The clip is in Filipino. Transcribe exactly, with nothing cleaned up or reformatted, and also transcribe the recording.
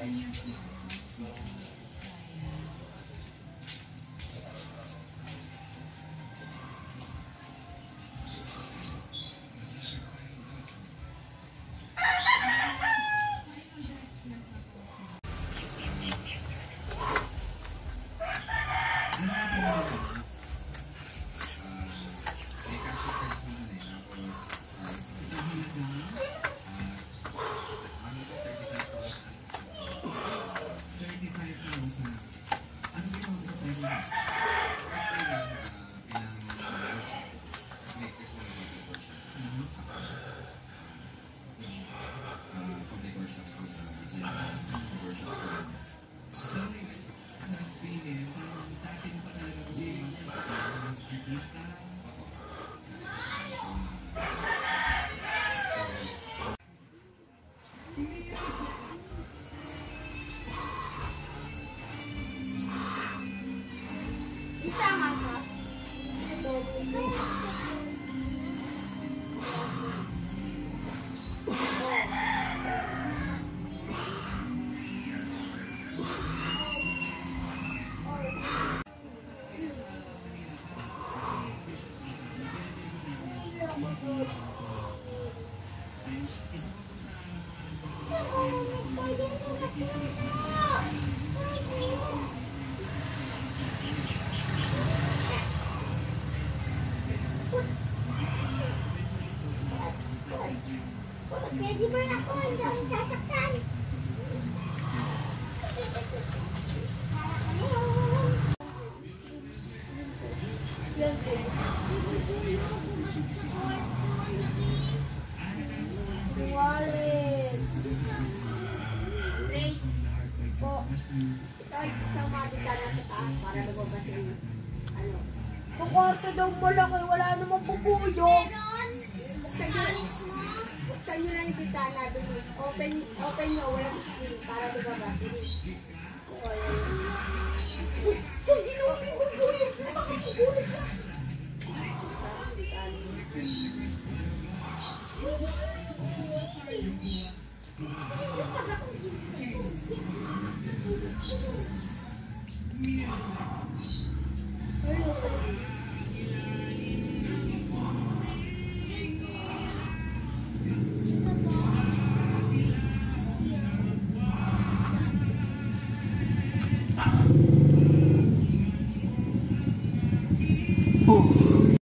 Pwede ba ako? Hindi ako sasaktan. Wallet. Ray. Po. Kahit isang mabita na sa taas para lumabas yung ano. Sa kwarto daw malaki, wala namang pupuyok. Sa units mo, buksan nyo lang yung bitana doon. Open, open nyo, walang screen para lumabas. Sa ginawa ko yung pupuyok. Nakakapupuyok sa Oh.